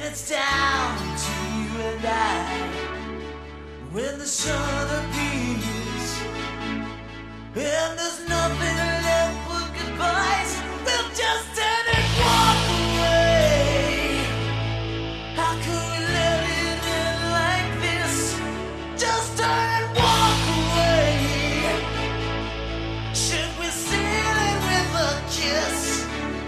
It's down to you and I. When the sun appears and there's nothing left but goodbyes, we'll just turn and walk away. How could we let it end like this? Just turn and walk away. Should we seal it with a kiss?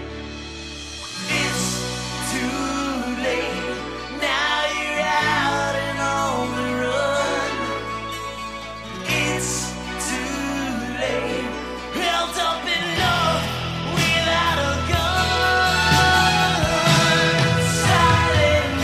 It's too late. Now you're out and on the run. It's too late. Held up in love without a gun. Silent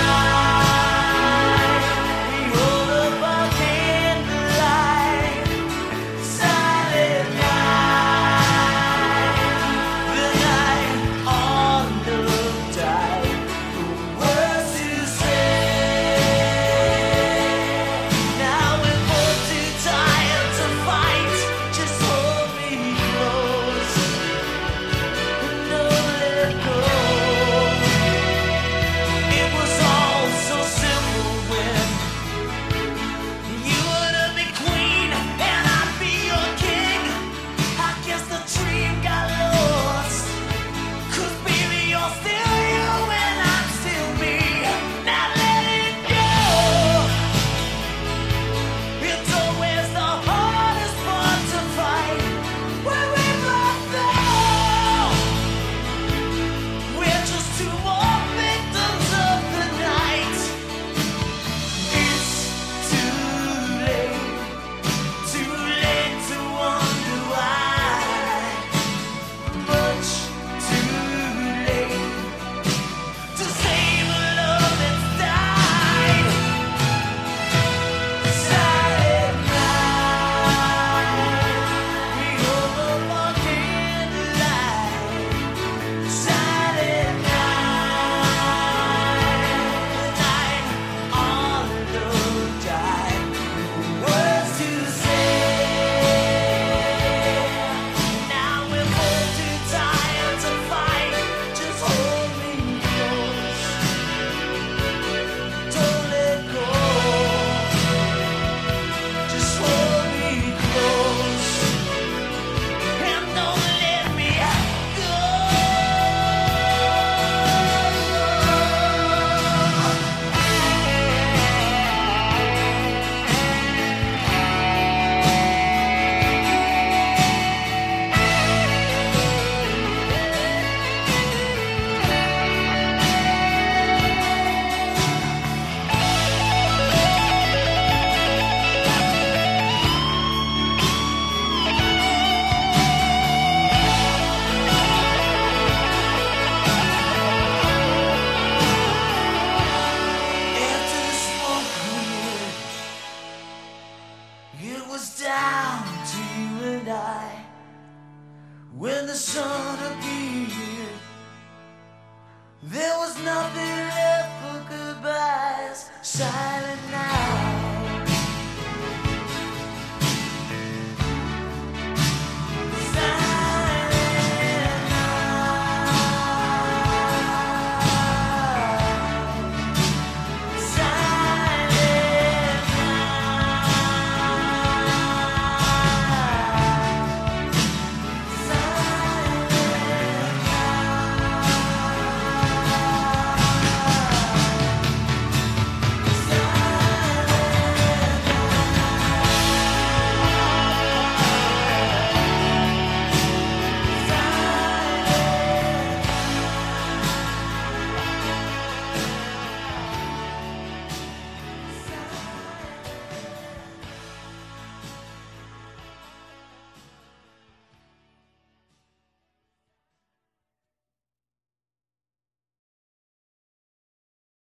night. We hold up our candlelight. Silent night. The night on the tide. Words to say. Now we're both too tired to fight. Just hold me close and don't let go. It was all so simple when you would be queen and I'd be your king. I guess the dream got lost. 'Cause baby, you're still you and I'm still me. Now let it go. It's always the hardest part to fight. When we both know we're just two more victims of the night. It's too late to wonder why. Much too late to save a love that's died. Silent night. We hold up our candlelight. Silent night. Night on the tide. Words to say. Now we're both too tired to fight. Just hold me close. Don't let go. Just hold me close. And don't let me go. After the smoke cleared, it was down to you and I. When the sun appeared, there